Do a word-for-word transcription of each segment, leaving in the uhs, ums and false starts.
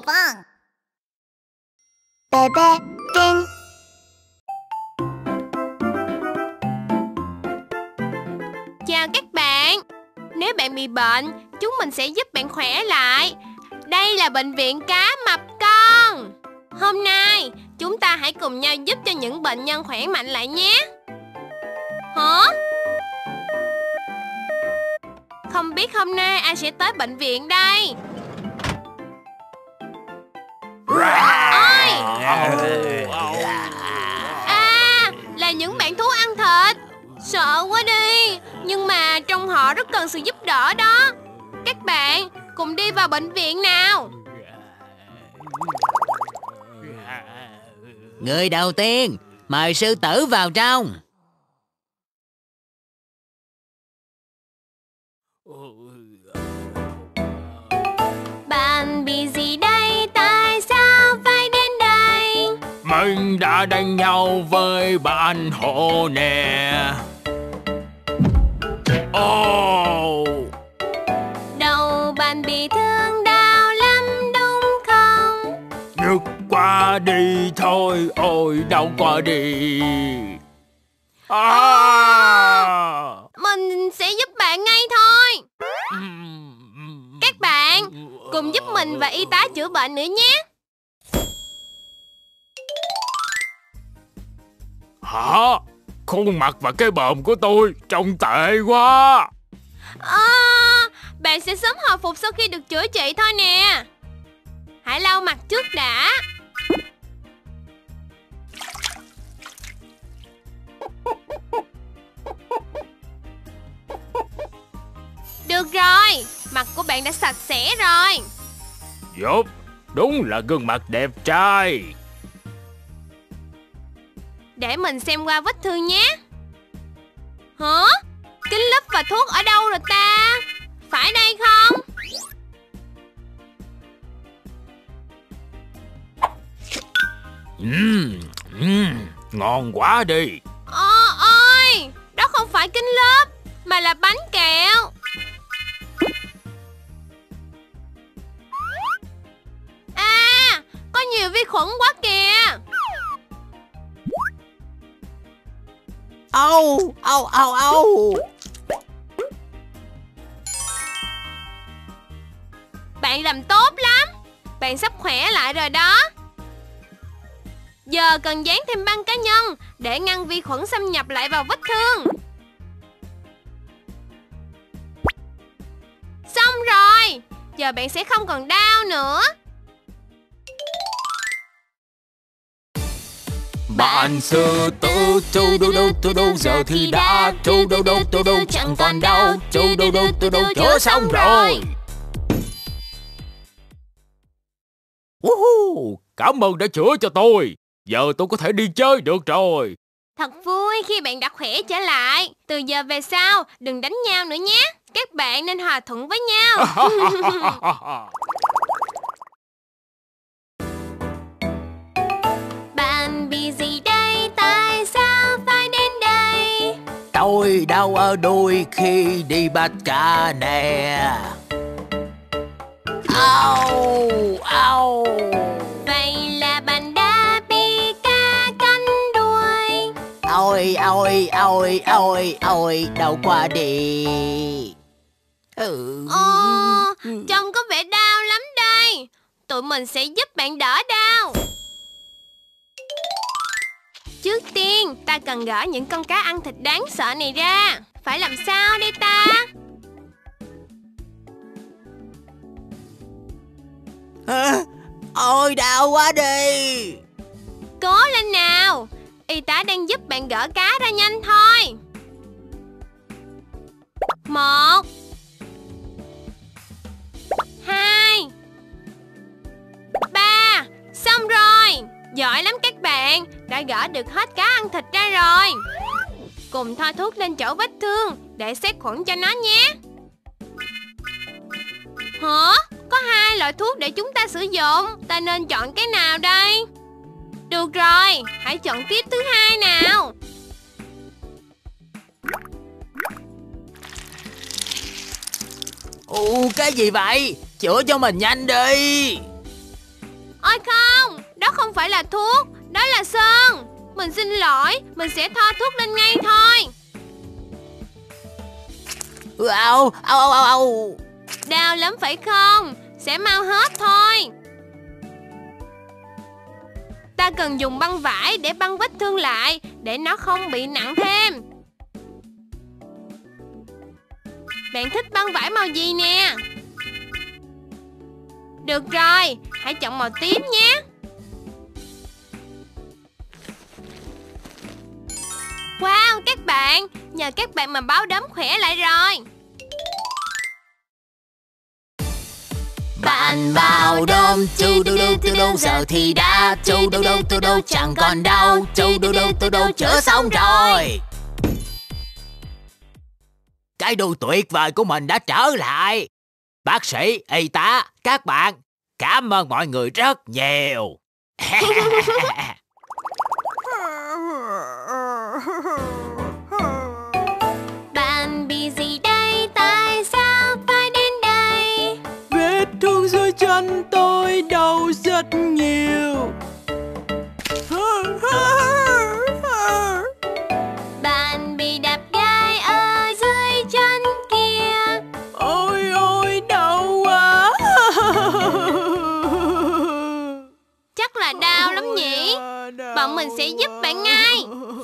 棒。贝贝丁。 Chào các bạn. Nếu bạn bị bệnh, chúng mình sẽ giúp bạn khỏe lại. Đây là bệnh viện cá mập con. Hôm nay, chúng ta hãy cùng nhau giúp cho những bệnh nhân khỏe mạnh lại nhé. Hả? Không biết hôm nay ai sẽ tới bệnh viện đây? Ôi! À, là những bạn thú ăn thịt. Sợ quá đi. Nhưng mà trong họ rất cần sự giúp đỡ đó. Các bạn cùng đi vào bệnh viện nào. Người đầu tiên, mời sư tử vào trong. Bạn bị gì đây? Tại sao phải đến đây? Mình đã đánh nhau với bạn Hổ nè. Oh. Đầu bạn bị thương đau lắm đúng không? Nhức qua đi thôi, ôi đau quá đi. À. Mình sẽ giúp bạn ngay thôi. Các bạn cùng giúp mình và y tá chữa bệnh nữa nhé. Hả? Khuôn mặt và cái bờm của tôi trông tệ quá. À, bạn sẽ sớm hồi phục sau khi được chữa trị thôi nè. Hãy lau mặt trước đã. Được rồi, mặt của bạn đã sạch sẽ rồi. Dốt, đúng là gương mặt đẹp trai. Để mình xem qua vết thương nhé. Hả? Kính lúp và thuốc ở đâu rồi ta? Phải đây không? Uhm, uhm, ngon quá đi. Ồ ôi, đó không phải kính lúp mà là bánh kẹo. À, có nhiều vi khuẩn quá kìa. Âu, âu, âu, âu. Bạn làm tốt lắm. Bạn sắp khỏe lại rồi đó. Giờ cần dán thêm băng cá nhân để ngăn vi khuẩn xâm nhập lại vào vết thương. Xong rồi. Giờ bạn sẽ không còn đau nữa. Bạn sư tử trâu đâu đâu trâu đâu giờ thì đã trâu đâu đâu trâu đâu chẳng còn đau trâu đâu đâu trâu đâu chữa xong rồi. Woohoo! Cảm ơn đã chữa cho tôi. Giờ tôi có thể đi chơi được rồi. Thật vui khi bạn đã khỏe trở lại. Từ giờ về sau đừng đánh nhau nữa nhé. Các bạn nên hòa thuận với nhau. Bạn bị gì đây? Tại sao phải đến đây? Tôi đau ở đùi khi đi bắt cá nè. Au, au. Vậy là bạn đã bị cá cắn đuôi. Ôi, ôi, ôi, ôi, ôi, đau quá đi. Ừ. Ồ, trông có vẻ đau lắm đây. Tụi mình sẽ giúp bạn đỡ đau. Trước tiên, ta cần gỡ những con cá ăn thịt đáng sợ này ra. Phải làm sao đây ta? À, ôi, đau quá đi. Cố lên nào. Y tá đang giúp bạn gỡ cá ra nhanh thôi. Một. Hai. Ba. Xong rồi. Giỏi lắm các bạn. Đã gỡ được hết cá ăn thịt ra rồi. Cùng thoa thuốc lên chỗ vết thương để sát khuẩn cho nó nhé. Hả? Có hai loại thuốc để chúng ta sử dụng. Ta nên chọn cái nào đây? Được rồi, hãy chọn tiếp thứ hai nào. Ồ, cái gì vậy? Chữa cho mình nhanh đi. Ôi không, đó không phải là thuốc, đó là sơn. Mình xin lỗi, mình sẽ thoa thuốc lên ngay thôi. Au, au, au, au, au. Đau lắm phải không? Sẽ mau hết thôi. Ta cần dùng băng vải để băng vết thương lại, để nó không bị nặng thêm. Bạn thích băng vải màu gì nè? Được rồi, hãy chọn màu tím nhé. Wow, các bạn, nhờ các bạn mà báo đốm khỏe lại rồi. Bạn bao đốm chu đu đu tu đu, giờ thì đã chu đu đu tu đu chẳng còn đau, chu đu đu tu đu chữa xong rồi. Cái đuôi tuyệt vời của mình đã trở lại. Bác sĩ, y tá, các bạn, cảm ơn mọi người rất nhiều. Bạn bị gì đây? Tại sao phải đến đây? Vết thương dưới chân tôi đau rất nhiều. Bạn bị đạp gai ở dưới chân kia. Ôi ôi đau quá. Chắc là đau lắm nhỉ? Bọn mình sẽ giúp bạn ngay.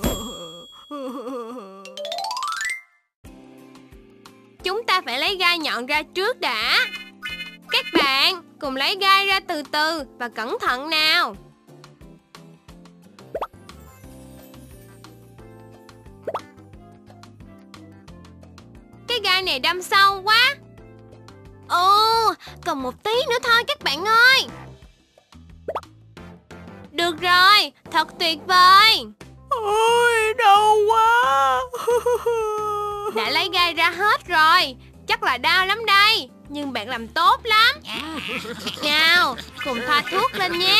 Chúng ta phải lấy gai nhọn ra trước đã. Các bạn cùng lấy gai ra từ từ và cẩn thận nào. Cái gai này đâm sâu quá. Ồ, còn một tí nữa thôi các bạn ơi. Được rồi, thật tuyệt vời. Ôi đau quá. Đã lấy gai ra hết rồi. Chắc là đau lắm đây, nhưng bạn làm tốt lắm. Nào, cùng thoa thuốc lên nhé.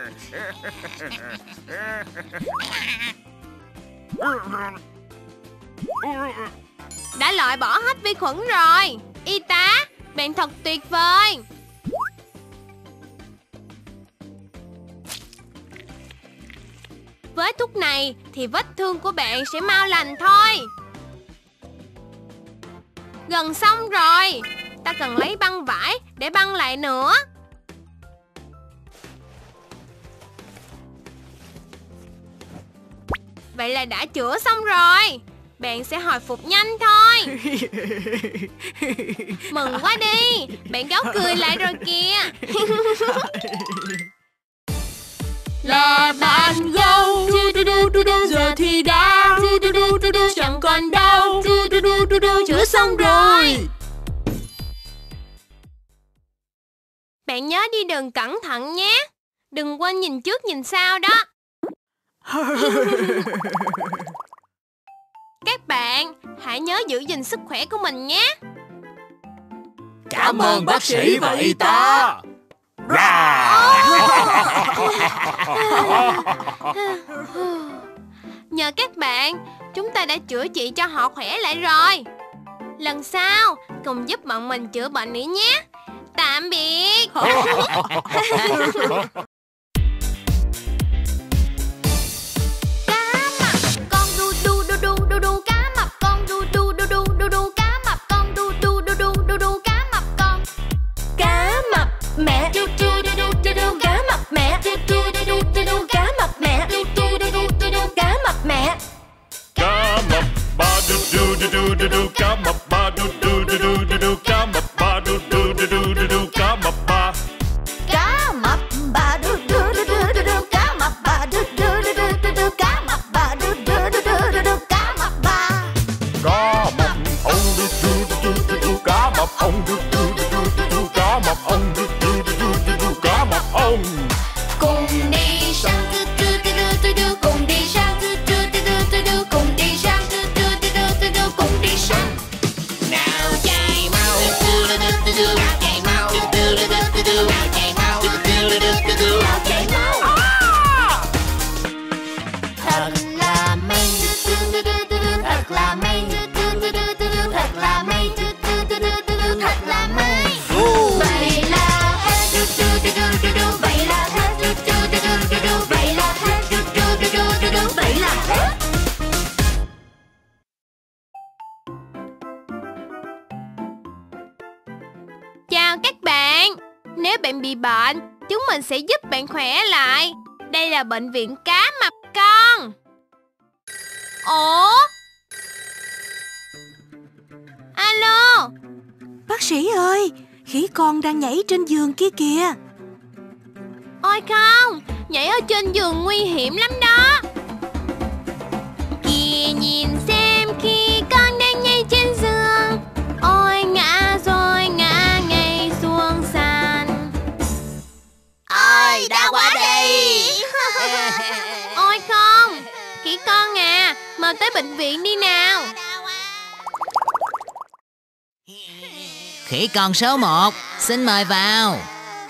Đã loại bỏ hết vi khuẩn rồi. Y tá, bạn thật tuyệt vời. Với thuốc này thì vết thương của bạn sẽ mau lành thôi. Gần xong rồi. Ta cần lấy băng vải để băng lại nữa. Vậy là đã chữa xong rồi. Bạn sẽ hồi phục nhanh thôi. Mừng quá đi. Bạn gấu cười lại rồi kìa. Là bạn gấu giờ thì đã chẳng còn đau, chữa xong rồi. Bạn nhớ đi đường cẩn thận nhé. Đừng quên nhìn trước nhìn sau đó. Các bạn hãy nhớ giữ gìn sức khỏe của mình nhé. Cảm ơn bác sĩ và y tá. Nhờ các bạn, chúng ta đã chữa trị cho họ khỏe lại rồi. Lần sau cùng giúp bọn mình chữa bệnh nữa nhé. Tạm biệt. Mẹ du du du du du du cá mập mẹ du du du du du du cá mập mẹ du du du du du du cá mập mẹ. Cá mập ba du du du du du du cá mập ba du du du du du du cá mập ba du du du du du du cá mập ba. Cá mập ba du Nếu bạn bị bệnh, chúng mình sẽ giúp bạn khỏe lại. Đây là bệnh viện cá mập con. Ủa? Alo? Bác sĩ ơi, khỉ con đang nhảy trên giường kia kìa. Ôi không, nhảy ở trên giường nguy hiểm lắm đó. Kìa nhìn xem khi con đang nhảy trên giường. Ôi ngã rồi ngã ngay xuống sàn. Ôi, đau quá đi. Ôi không, khỉ con à, mau tới bệnh viện đi nào. Khỉ con số một, xin mời vào.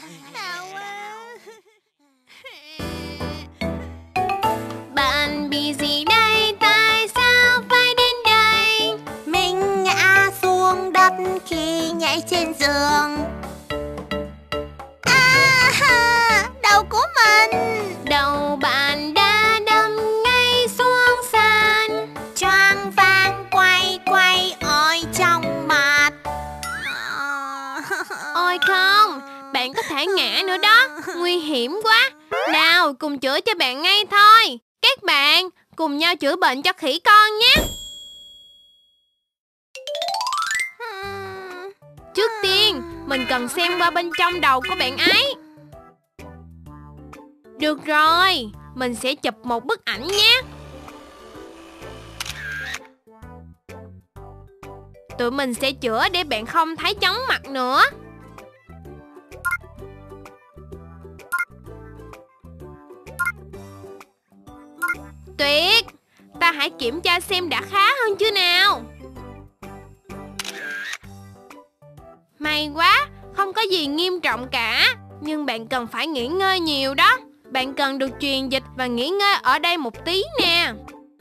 Bạn bị gì đây? Tại sao phải đến đây? Mình ngã xuống đất khi nhảy trên giường. À, đầu của mình. Đầu bạn đã đâm ngay xuống sàn. Choáng váng quay quay ôi trong mặt. Ôi không, bạn có thể ngã nữa đó, nguy hiểm quá. Nào, cùng chữa cho bạn ngay thôi. Các bạn, cùng nhau chữa bệnh cho khỉ con nhé. Trước tiên, mình cần xem qua bên trong đầu của bạn ấy. Được rồi, mình sẽ chụp một bức ảnh nhé. Tụi mình sẽ chữa để bạn không thấy chóng mặt nữa. Tuyệt, ta hãy kiểm tra xem đã khá hơn chưa nào. May quá, không có gì nghiêm trọng cả. Nhưng bạn cần phải nghỉ ngơi nhiều đó. Bạn cần được truyền dịch và nghỉ ngơi ở đây một tí nè.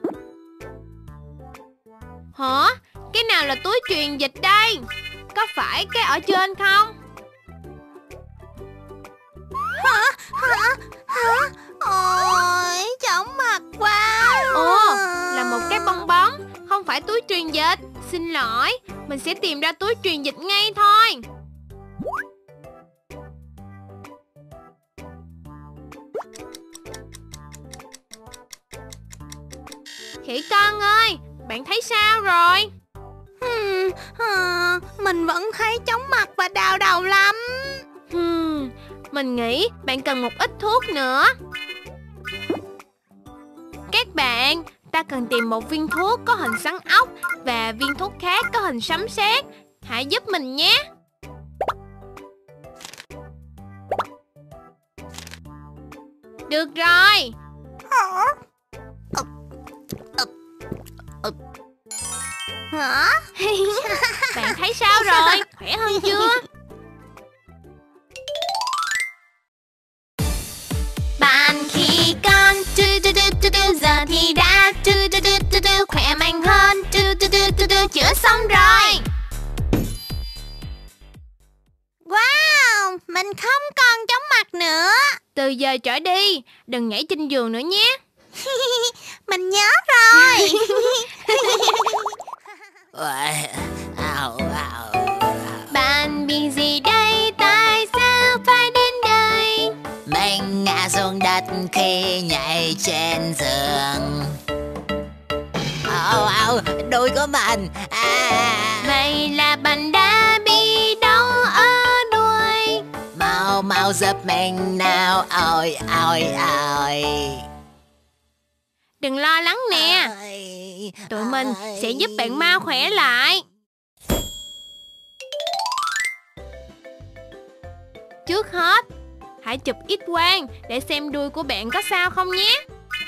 Hả? Cái nào là túi truyền dịch đây? Có phải cái ở trên không? Hả? Hả? Hả? Ôi, chóng mặt quá. Ồ, là một cái bong bóng, không phải túi truyền dịch. Xin lỗi, mình sẽ tìm ra túi truyền dịch ngay thôi. Khỉ con ơi, bạn thấy sao rồi? Hmm, à, mình vẫn thấy chóng mặt và đau đầu lắm. Hmm, mình nghĩ bạn cần một ít thuốc nữa. Các bạn, ta cần tìm một viên thuốc có hình xoắn ốc và viên thuốc khác có hình sấm sét. Hãy giúp mình nhé. Được rồi. Hả? Bạn thấy sao rồi? Khỏe hơn chưa? Bạn khi con tu tu tu tu tu giờ thì đã tu tu tu tu tu khỏe mạnh hơn tu tu tu tu tu chữa xong rồi. Wow, mình không còn chóng mặt nữa. Từ giờ trở đi, đừng nhảy trên giường nữa nhé. Mình nhớ rồi. Ào, ào. Bạn bị gì đây? Tại sao phải đến đây? Mình ngã xuống đất khi nhảy trên giường. Ào, ào, đuôi của mình. À. Vậy là bạn đã bị đau ở đuôi. Mau mau giúp mình nào. Ôi ôi ôi. Đừng lo lắng nè. Tụi mình sẽ giúp bạn mau khỏe lại. Trước hết, hãy chụp X quang để xem đuôi của bạn có sao không nhé.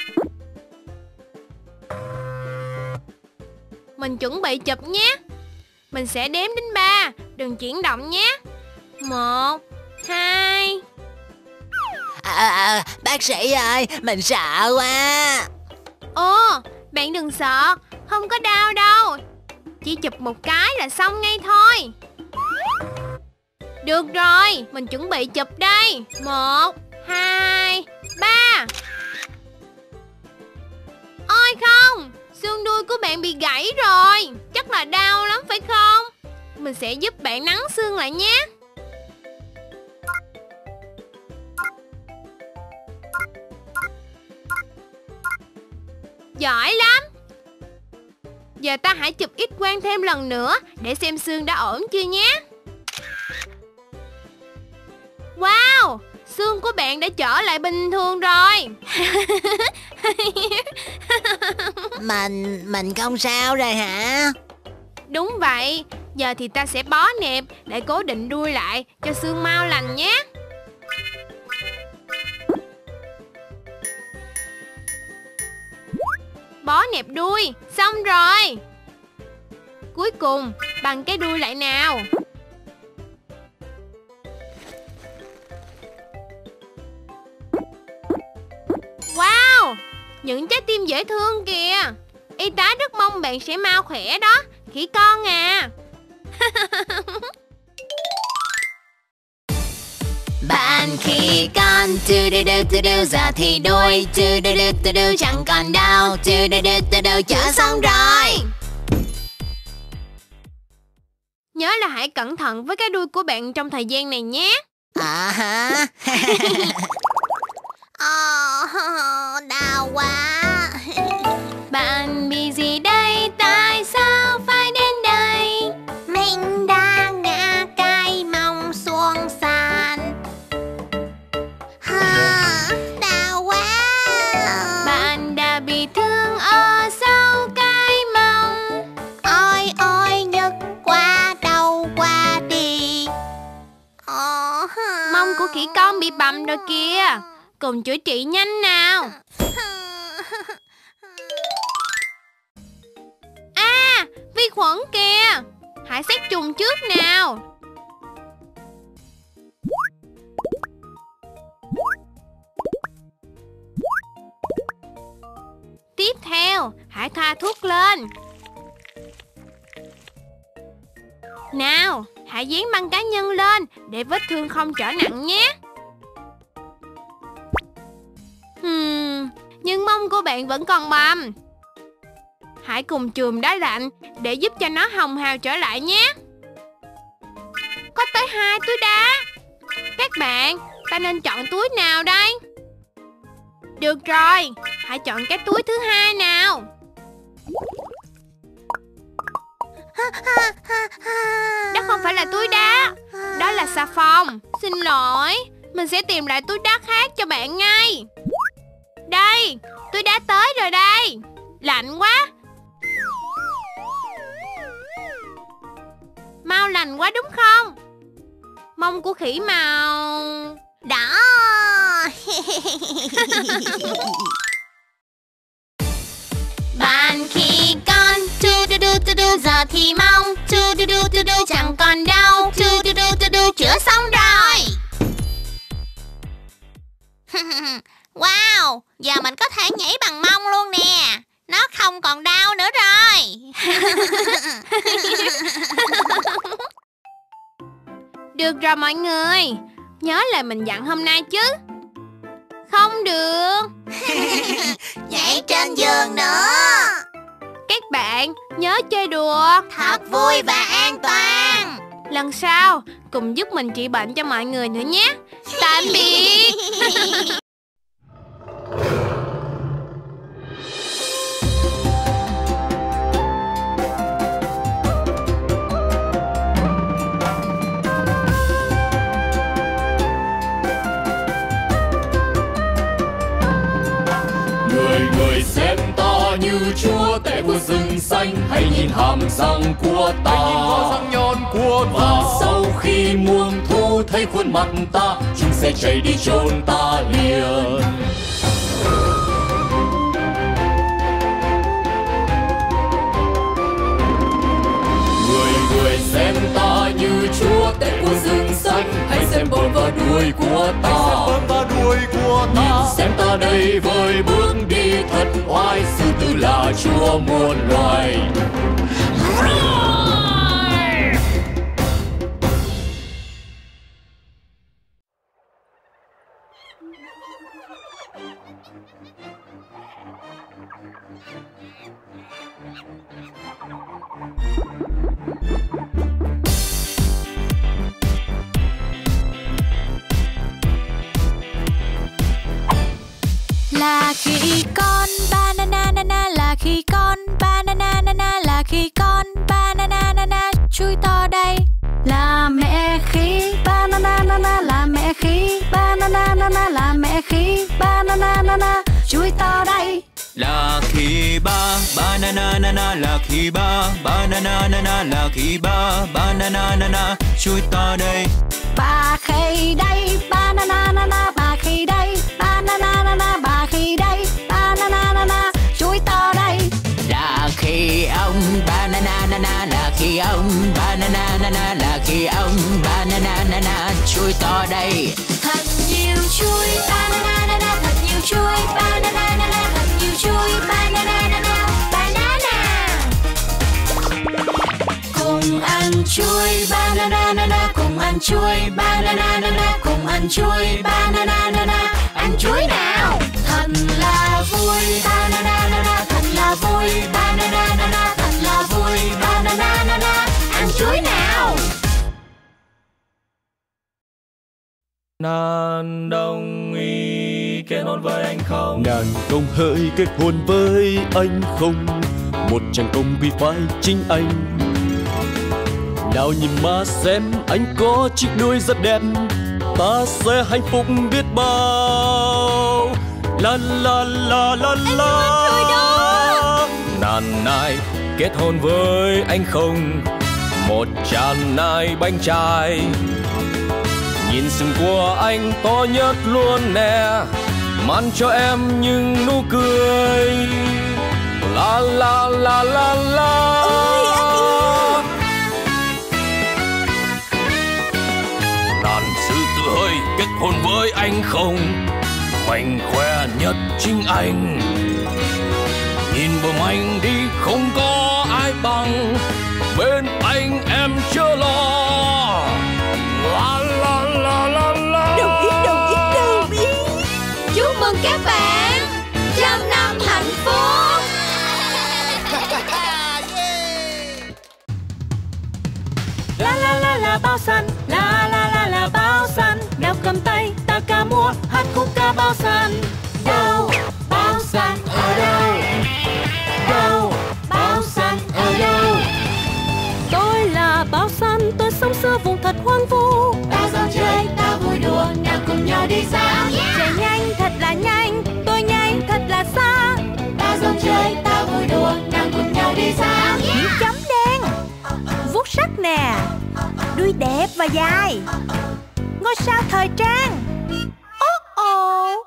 Mình chuẩn bị chụp nhé. Mình sẽ đếm đến ba, đừng chuyển động nhé. Một, hai. À, à, bác sĩ ơi, mình sợ quá. Ồ, bạn đừng sợ, không có đau đâu. Chỉ chụp một cái là xong ngay thôi. Được rồi, mình chuẩn bị chụp đây. Một, hai, ba. Ôi không, xương đuôi của bạn bị gãy rồi. Chắc là đau lắm phải không? Mình sẽ giúp bạn nắn xương lại nhé. Giỏi lắm. Giờ ta hãy chụp X quang thêm lần nữa để xem xương đã ổn chưa nhé. Wow, xương của bạn đã trở lại bình thường rồi. Mình, mình không sao rồi hả? Đúng vậy, giờ thì ta sẽ bó nẹp để cố định đuôi lại cho xương mau lành nhé. Bó nẹp đuôi, xong rồi. Cuối cùng, bằng cái đuôi lại nào. Wow, những trái tim dễ thương kìa. Y tá rất mong bạn sẽ mau khỏe đó, khỉ con à. Bạn khỉ con, tu du du tu du, giờ thì đuôi, tu du du tu du, chẳng còn đau, tu du du tu du, chữa xong rồi. Nhớ là hãy cẩn thận với cái đuôi của bạn trong thời gian này nhé. À hả? Ồ, đau quá. Bạn bị gì đây? Tại sao phải đến đây? Mình đã ngã cái mông xuống sàn. Ha, đau quá. Bạn đã bị thương ở sau cái mông. Ôi ôi, nhức quá, đau quá đi. Ồ, ha. Mông của khỉ con bị bầm rồi kìa. Cùng chữa trị nhanh nào. À, vi khuẩn kìa. Hãy sát trùng trước nào. Tiếp theo, hãy thoa thuốc lên. Nào, hãy dán băng cá nhân lên để vết thương không trở nặng nhé. Hmm, nhưng mông của bạn vẫn còn bầm. Hãy cùng chườm đá lạnh để giúp cho nó hồng hào trở lại nhé. Có tới hai túi đá. Các bạn, ta nên chọn túi nào đây? Được rồi, hãy chọn cái túi thứ hai nào. Đó không phải là túi đá, đó là xà phòng. Xin lỗi, mình sẽ tìm lại túi đá khác cho bạn ngay. Đây, túi đá tới rồi đây. Lạnh quá. Mau lành quá đúng không? Mông của khỉ màu đỏ. Bạn khỉ con, tu du du tu du, giờ thì mong, tu du du tu du, chẳng còn đau, tu du du tu du, chữa xong rồi. Wow, giờ mình có thể nhảy bằng mông luôn nè. Nó không còn đau nữa rồi. Được rồi mọi người, nhớ lời mình dặn hôm nay chứ. Không được nhảy trên giường nữa. Các bạn nhớ chơi đùa thật vui và an toàn. Lần sau cùng giúp mình trị bệnh cho mọi người nữa nhé. Tạm biệt. người người xem ta như chúa tể của rừng xanh, hãy nhìn hàm răng của ta, răng nhọn của ta. Và sau khi muông thu thấy khuôn mặt ta, chúng sẽ chạy đi chôn ta liền. Người người xem ta như chúa tể của rừng xanh, hãy xem bờm và đuôi của ta, nhìn xem ta đây với bước đi thật oai, sư tử là chúa muôn loài. Là khỉ con banana na na là khi banana na na chuối to đây. Là khi ba banana na na, là khi ba banana na na, là khi ba banana na na chuối to đây. Ba khi đây banana na na, ba khi đây banana na na, ba khi đây banana na na chuối to đây. Là khi ông banana na na, là khi ông banana na na, là khi ông banana na na chuối to đây. Thật nhiều chuối banana na na, thật nhiều chuối banana na na, thật nhiều chuối banana na na, banana. Cùng ăn chuối banana na na, cùng ăn chuối banana na na, cùng ăn chuối banana na na, ăn chuối nào. Thật là vui banana na na, thật là vui banana na na, thật là vui banana na na, ăn chuối nào. Nàng đồng ý kết hôn với anh không? Nàng công hỡi kết hôn với anh không? Một chàng công vì phải chính anh. Nào nhìn mà xem anh có chiếc đuôi rất đẹp, ta sẽ hạnh phúc biết bao. La la la la la. Nàng này kết hôn với anh không? Một chàng này bánh trai, nhìn sừng của anh to nhất luôn nè, mang cho em những nụ cười. La la la la la. Ôi anh yêu. Nàng sư tử ơi kết hôn với anh không? Mạnh khỏe nhất chính anh, nhìn bờ anh đi không có ai bằng, bên anh em chưa lo. La la la la la. Đồng ý, đồng ý, đồng ý. Chúc mừng các bạn trăm năm hạnh phúc. La la la la bao xanh, la la la la bao xanh, nào cầm tay ta ca múa hát khúc ca bao xanh. Đâu bao xanh ở đâu? Đâu bao xanh ở đâu? Tôi là bao xanh, tôi sống xưa vùng thật hoang vu. Ta dạo chơi, ta vui đùa, nào cùng nhau đi xa. Chạy nhanh thật là nhanh, tôi nhanh thật là xa. Ta dạo chơi, ta vui đùa, nào cùng nhau đi xa. Những chấm đen vuốt sắc nè, đuôi đẹp và dài, ngôi sao thời trang. Oh oh.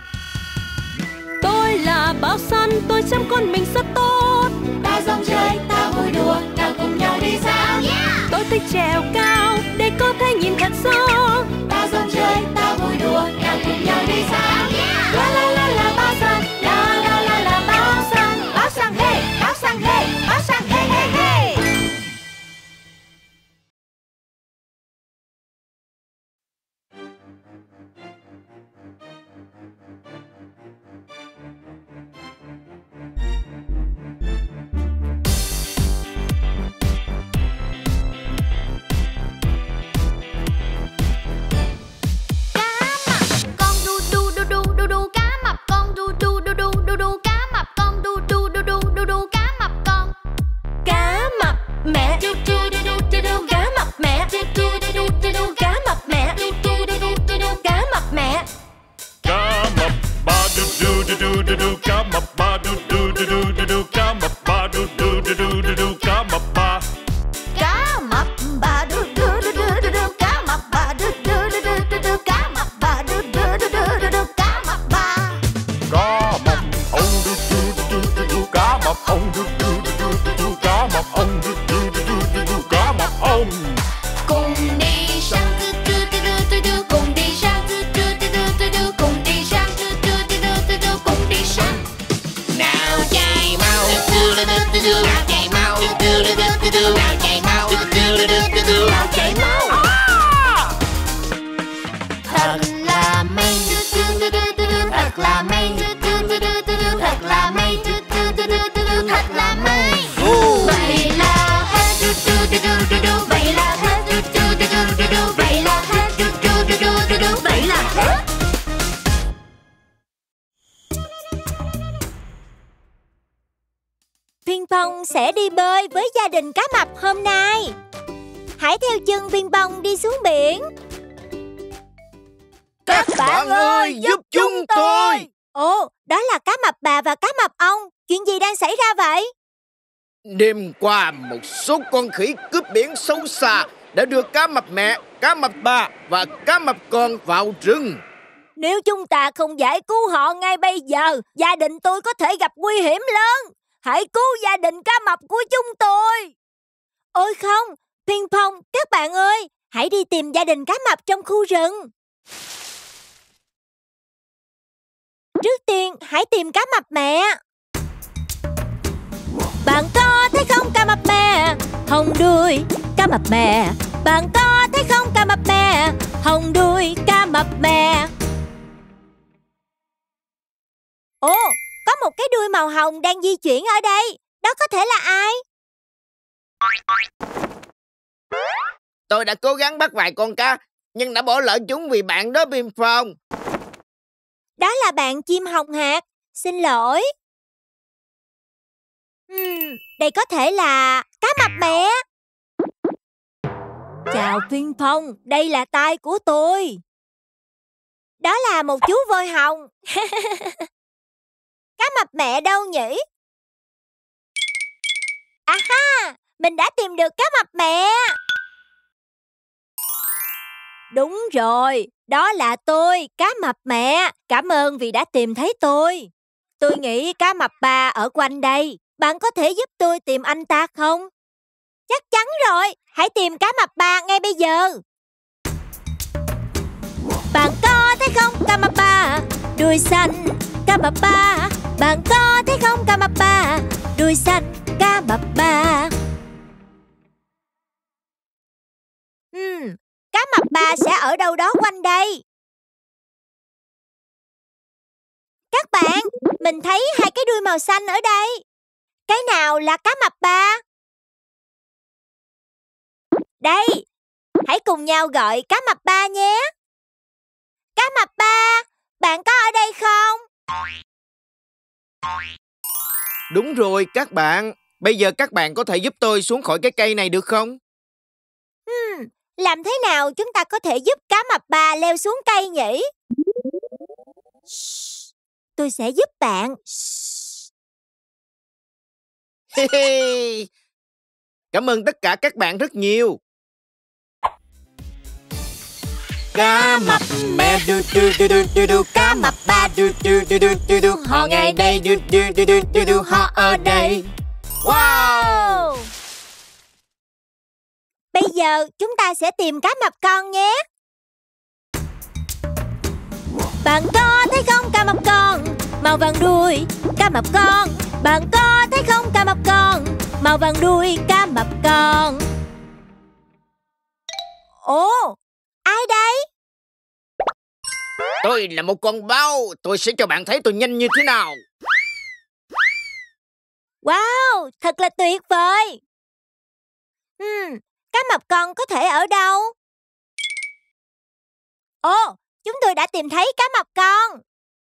Tôi là bao xanh, tôi chăm con mình rất tốt. Ta dòng chơi, ta vui đùa, nào cùng nhau đi xa. Tôi thích trèo cao để có thể nhìn thật xa. Ta dòng chơi, ta vui đùa, nào cùng nhau đi xa. La la la la bao xanh, la la la la bao xanh, bao xanh hey, bao xanh hey, bao xanh hey hey hey. Ping Pong sẽ đi bơi với gia đình cá mập hôm nay. Hãy theo chân Ping Pong đi xuống biển. Các bạn ơi, giúp chúng tôi. Ồ, đó là cá mập bà và cá mập ông. Chuyện gì đang xảy ra vậy? Đêm qua, một số con khỉ cướp biển xấu xa đã đưa cá mập mẹ, cá mập bà và cá mập con vào rừng. Nếu chúng ta không giải cứu họ ngay bây giờ, gia đình tôi có thể gặp nguy hiểm lớn. Hãy cứu gia đình cá mập của chúng tôi. Ôi không, Ping Pong, các bạn ơi, hãy đi tìm gia đình cá mập trong khu rừng. Trước tiên, hãy tìm cá mập mẹ. Bạn có thấy không cá mập mẹ, hồng đuôi cá mập mẹ. Bạn có thấy không cá mập mẹ, hồng đuôi cá mập mẹ. Ồ, có một cái đuôi màu hồng đang di chuyển ở đây. Đó có thể là ai? Tôi đã cố gắng bắt vài con cá, nhưng đã bỏ lỡ chúng vì bạn đó, Ping Pong. Đó là bạn chim hồng hạc. Xin lỗi. uhm, Đây có thể là cá mập mẹ. Chào Ping Pong, đây là tai của tôi. Đó là một chú voi hồng. Cá mập mẹ đâu nhỉ? À ha, mình đã tìm được cá mập mẹ. Đúng rồi, đó là tôi, cá mập mẹ. Cảm ơn vì đã tìm thấy tôi. Tôi nghĩ cá mập bà ở quanh đây. Bạn có thể giúp tôi tìm anh ta không? Chắc chắn rồi, hãy tìm cá mập bà ngay bây giờ. Bạn có thấy không cá mập bà, đuôi xanh cá mập bà. Bạn có thấy không cá mập bà, đuôi xanh cá mập bà. Hmm, cá mập bà sẽ ở đâu đó quanh đây. Các bạn, mình thấy hai cái đuôi màu xanh ở đây. Cái nào là cá mập bà? Đây, hãy cùng nhau gọi cá mập bà nhé. Cá mập bà, bạn có ở đây không? Đúng rồi các bạn. Bây giờ các bạn có thể giúp tôi xuống khỏi cái cây này được không? Hmm, làm thế nào chúng ta có thể giúp cá mập bà leo xuống cây nhỉ? Shh, tôi sẽ giúp bạn. Cảm ơn tất cả các bạn rất nhiều. Cá mập mẹ đu đu đu đu đu đu, cá mập ba đu đu đu đu đu đu, họ ngay đây đu đu đu đu đu đu, họ ở đây. Wow! Bây giờ chúng ta sẽ tìm cá mập con nhé. Bạn có thấy không cá mập con, màu vàng đuôi cá mập con. Bạn có thấy không cá mập con, màu vàng đuôi cá mập con. Ồ, ai đây? Tôi là một con báo. Tôi sẽ cho bạn thấy tôi nhanh như thế nào. Wow, thật là tuyệt vời. Hmm, cá mập con có thể ở đâu? Ồ, chúng tôi đã tìm thấy cá mập con.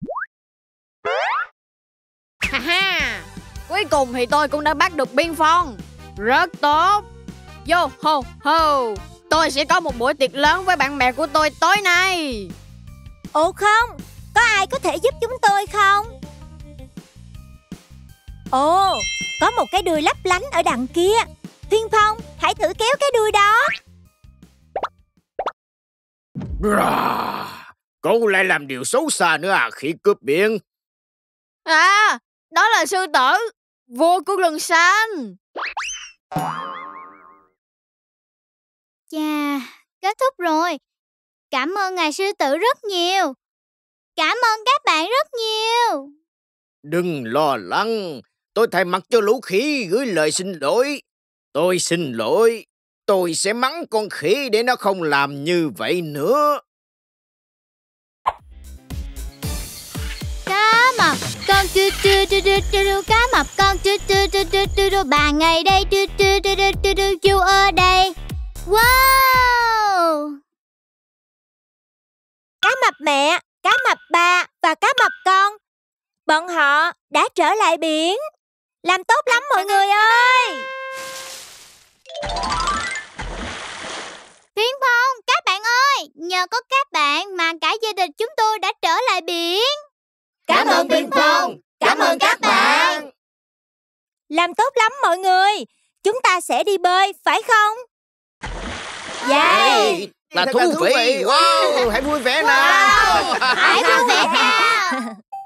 Ha ha, cuối cùng thì tôi cũng đã bắt được Ping Pong. Rất tốt. Yo ho ho, tôi sẽ có một buổi tiệc lớn với bạn bè của tôi tối nay. Ồ không, có ai có thể giúp chúng tôi không? Ồ, có một cái đuôi lấp lánh ở đằng kia. Ping Pong, hãy thử kéo cái đuôi đó. Cậu lại làm điều xấu xa nữa à, khỉ cướp biển. À, đó là sư tử, vua của rừng xanh. Chà, kết thúc rồi. Cảm ơn ngài sư tử rất nhiều. Cảm ơn các bạn rất nhiều. Đừng lo lắng. Tôi thay mặt cho lũ khỉ gửi lời xin lỗi. Tôi xin lỗi. Tôi sẽ mắng con khỉ để nó không làm như vậy nữa. Cá mập con tu tu tu tu tu tu, cá mập con tu tu tu tu tu tu, bà ngày đây tu tu tu tu tu tu, chú ở đây. Wow! Cá mập mẹ, cá mập ba và cá mập con, bọn họ đã trở lại biển. Làm tốt lắm mọi người ơi. Ping Pong, các bạn ơi, ơi, nhờ có các bạn mà cả gia đình chúng tôi đã trở lại biển. Cảm ơn Ping Pong, cảm ơn các bạn. Làm tốt lắm mọi người. Chúng ta sẽ đi bơi, phải không? Yeah, là thú vị. Wow, hãy vui vẻ nào. Hãy vui vẻ nào.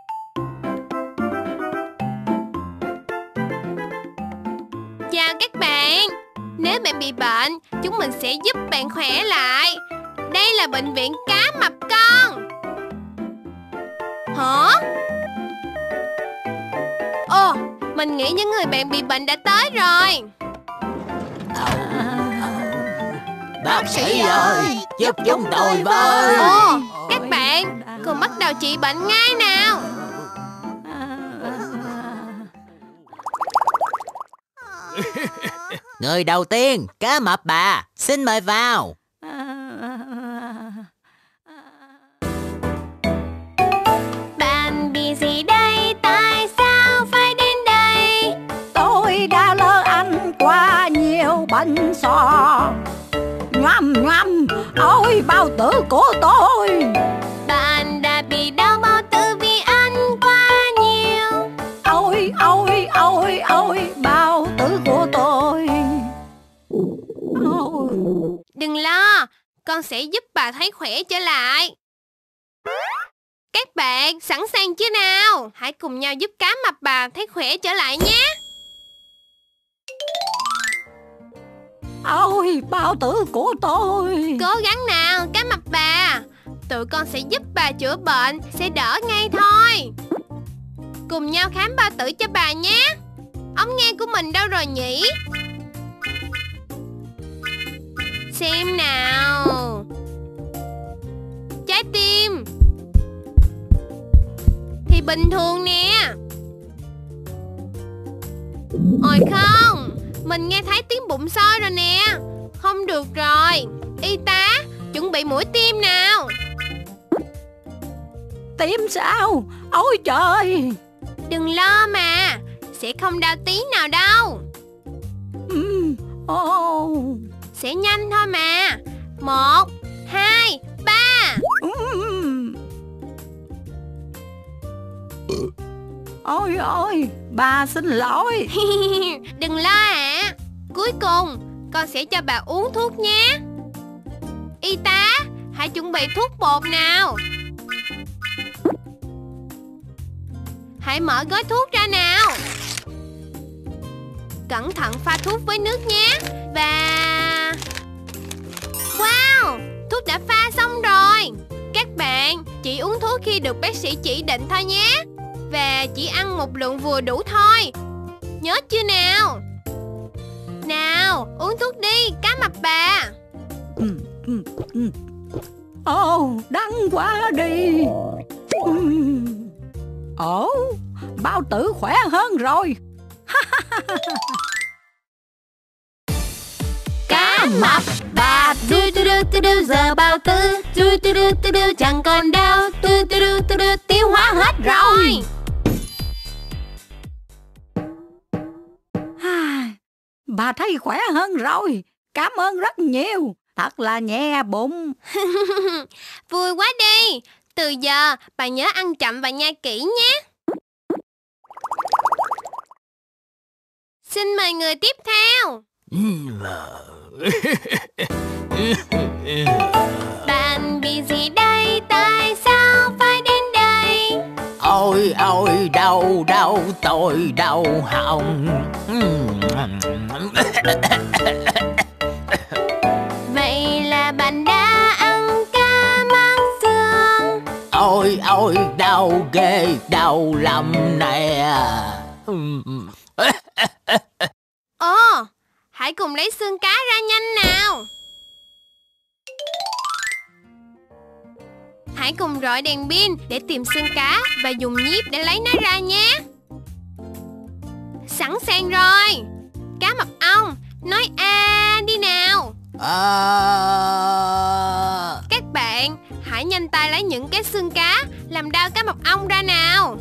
Chào các bạn. Nếu bạn bị bệnh, chúng mình sẽ giúp bạn khỏe lại. Đây là bệnh viện cá mập con. Hả? Ồ, mình nghĩ những người bạn bị bệnh đã tới rồi. Bác sĩ ơi, giúp chúng tôi với. Ồ, các bạn cùng bắt đầu trị bệnh ngay nào. Người đầu tiên, cá mập bà, xin mời vào. Bạn bị gì đây? Tại sao phải đến đây? Tôi đã lỡ ăn quá nhiều bánh xò. Ngoăm ngoăm, ôi bao tử của tôi. Bạn đã bị đau bao tử vì ăn quá nhiều. Ôi ôi ôi ôi bao tử của tôi. Ôi. Đừng lo, con sẽ giúp bà thấy khỏe trở lại. Các bạn sẵn sàng chưa nào? Hãy cùng nhau giúp cá mập bà thấy khỏe trở lại nhé. Ôi bao tử của tôi. Cố gắng nào cá mập bà. Tụi con sẽ giúp bà chữa bệnh, sẽ đỡ ngay thôi. Cùng nhau khám bao tử cho bà nhé. Ống nghe của mình đâu rồi nhỉ? Xem nào. Trái tim thì bình thường nè. Ôi không, mình nghe thấy tiếng bụng sôi rồi nè. Không được rồi. Y tá, chuẩn bị mũi tiêm nào. Tiêm sao? Ôi trời. Đừng lo mà, sẽ không đau tí nào đâu. Uhm, oh. Sẽ nhanh thôi mà. Một, hai, ba. Uhm. Ôi ôi, bà xin lỗi. Đừng lo ạ. Cuối cùng, con sẽ cho bà uống thuốc nhé. Y tá, hãy chuẩn bị thuốc bột nào. Hãy mở gói thuốc ra nào. Cẩn thận pha thuốc với nước nhé. Và... wow, thuốc đã pha xong rồi. Các bạn chỉ uống thuốc khi được bác sĩ chỉ định thôi nhé. Và chỉ ăn một lượng vừa đủ thôi. Nhớ chưa nào? Nào, uống thuốc đi, cá mập bà. Ồ, oh, đắng quá đi. Ồ, oh, bao tử khỏe hơn rồi. Cá mập bà du du du du du giờ bao tử du du du du du chẳng còn đau du du du du du tiêu hóa hết rồi. Bà thấy khỏe hơn rồi. Cảm ơn rất nhiều. Thật là nhẹ bụng. Vui quá đi. Từ giờ bà nhớ ăn chậm và nhai kỹ nhé. Xin mời người tiếp theo. Bạn bị gì đây? Tại sao phải đến đây? Ôi ôi đau đau tôi đau họng. Vậy là bạn đã ăn cá mắc xương. Ôi ôi đau ghê, đau lắm nè. Ồ, hãy cùng lấy xương cá ra nhanh nào. Hãy cùng rọi đèn pin để tìm xương cá và dùng nhíp để lấy nó ra nhé. Sẵn sàng rồi. Cá mập ong, nói a đi nào. À... Các bạn, hãy nhanh tay lấy những cái xương cá làm đau cá mập ong ra nào.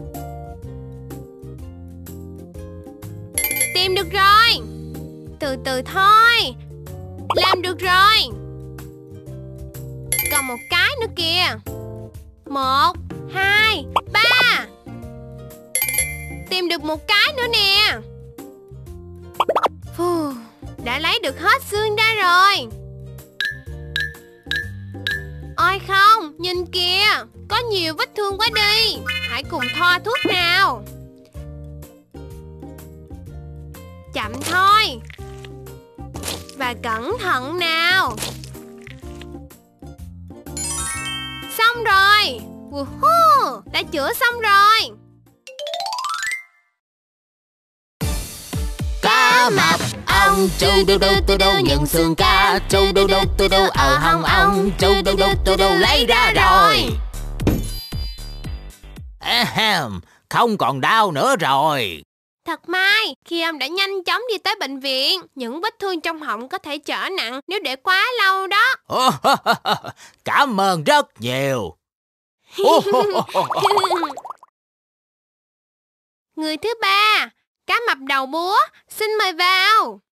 Tìm được rồi. Từ từ thôi. Làm được rồi. còn một cái nữa kìa. Một, hai, ba. Tìm được một cái nữa nè. Phù, đã lấy được hết xương ra rồi. Ôi không, nhìn kìa, có nhiều vết thương quá đi. Hãy cùng thoa thuốc nào. Chậm thôi. Và cẩn thận nào. Xong rồi. Woohoo, đã chữa xong rồi. Cá mập ông chu đu đu tu đu nhận xương cá, chu đu đu tu đu ở hông ông, chu đu đu tu đu lấy ra rồi. Ahem, không còn đau nữa rồi. Thật may khi ông đã nhanh chóng đi tới bệnh viện. Những vết thương trong họng có thể trở nặng nếu để quá lâu đó. Cảm ơn rất nhiều. Người thứ ba, cá mập đầu búa, xin mời vào.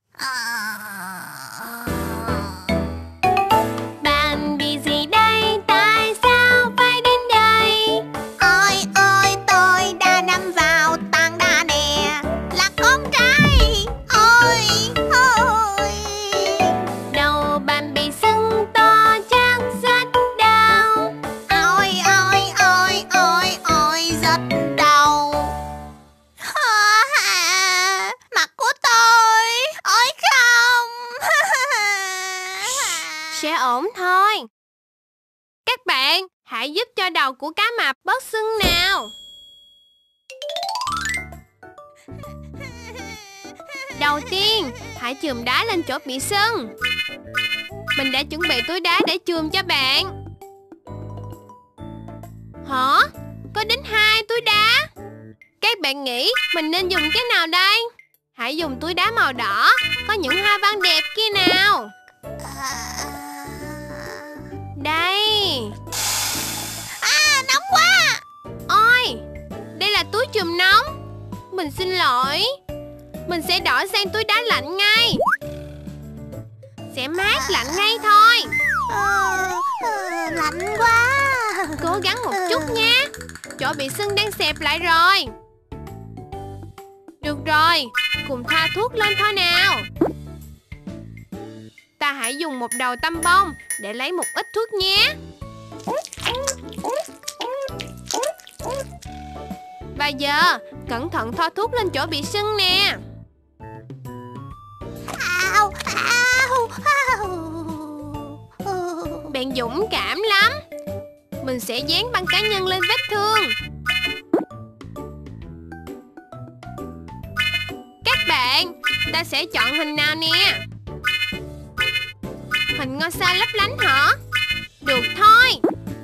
Bạn bị gì đây? Tại sao phải đến đây? Ôi ôi tôi đã đâm vào tảng đá nè, là con trai. Ôi ôi. Đầu bạn bị sưng to chắc rất đau. Ôi ôi ôi ôi ôi rất đau. Mặt của tôi. Ôi không. Sẽ ổn thôi. Các bạn hãy giúp cho đầu của cá mập bớt sưng nào. Đầu tiên, hãy chườm đá lên chỗ bị sưng. Mình đã chuẩn bị túi đá để chườm cho bạn. Hả? Có đến hai túi đá. Các bạn nghĩ mình nên dùng cái nào đây? Hãy dùng túi đá màu đỏ, có những hoa văn đẹp kia nào. Đây. À, nóng quá. Ôi, đây là túi chùm nóng. Mình xin lỗi. Mình sẽ đổi sang túi đá lạnh ngay. Sẽ mát lạnh ngay thôi. Ờ, ờ, lạnh quá. Cố gắng một chút nha. Chỗ bị sưng đang xẹp lại rồi. Được rồi, cùng thoa thuốc lên thôi nào. Ta hãy dùng một đầu tăm bông để lấy một ít thuốc nhé. Và giờ, cẩn thận thoa thuốc lên chỗ bị sưng nè. Ao, ao, ao. Bạn dũng cảm lắm. Mình sẽ dán băng cá nhân lên vết thương. Các bạn, ta sẽ chọn hình nào nè? Hình ngôi sao lấp lánh hả? Được thôi.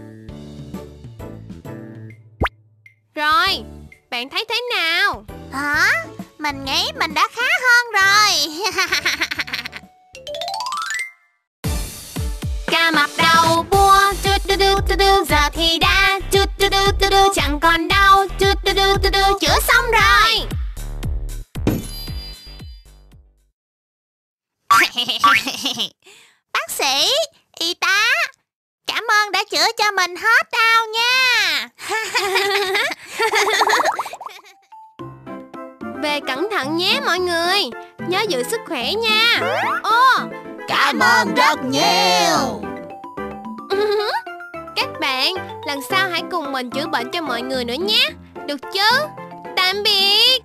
Rồi, bạn thấy thế nào? Hả? Mình nghĩ mình đã khá hơn rồi. Cá mập đầu búa, chút đu đu đu đu, giờ thì đã chút đu đu đu đu, chẳng còn đau, chút đu đu đu đu, chữa xong rồi. Bác sĩ, y tá, cảm ơn đã chữa cho mình hết đau nha. Về cẩn thận nhé mọi người. Nhớ giữ sức khỏe nha. Ô, Cảm ơn rất nhiều. các bạn, lần sau hãy cùng mình chữa bệnh cho mọi người nữa nhé. Được chứ? Tạm biệt.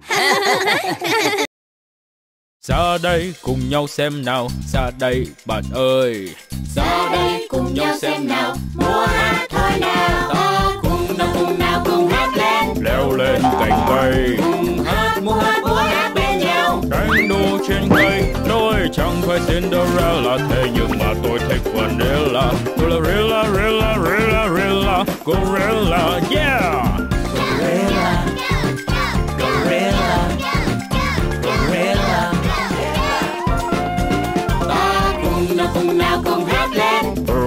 Ra đây cùng nhau xem nào, ra đây bạn ơi. Ra đây cùng nhau xem nào, múa hát thôi nào. Ta cùng nào cùng nào cùng hát lên. Leo lên cành cây, Cùng hát múa hát múa hát bên nhau. đánh đu trên cây. Tôi chẳng phải Cinderella, thế nhưng mà tôi thích Vanilla. Tôi là Rilla, Rilla, Rilla, Rilla, Gorilla, yeah. Gorilla, Gorilla, Gorilla. Ta cùng nào cùng nào cùng hát lên.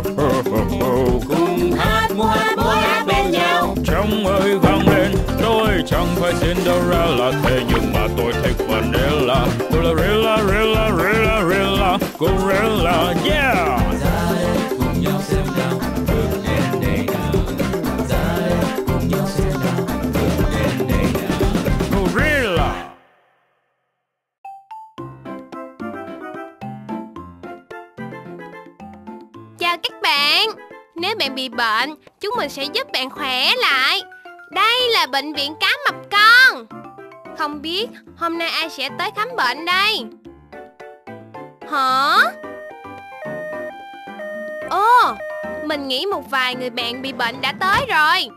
Cùng hát múa hát múa hát bên nhau. Trống ơi vang lên, tôi chẳng phải Cinderella, thế nhưng mà tôi thích Vanilla. Tôi là Rilla, Rilla, Rilla, Rilla, Gorilla, yeah. Ra đây cùng nhau xem nào. bạn bị bệnh, chúng mình sẽ giúp bạn khỏe lại. Đây là bệnh viện cá mập con. Không biết hôm nay ai sẽ tới khám bệnh đây? Hả? Ồ, mình nghĩ một vài người bạn bị bệnh đã tới rồi.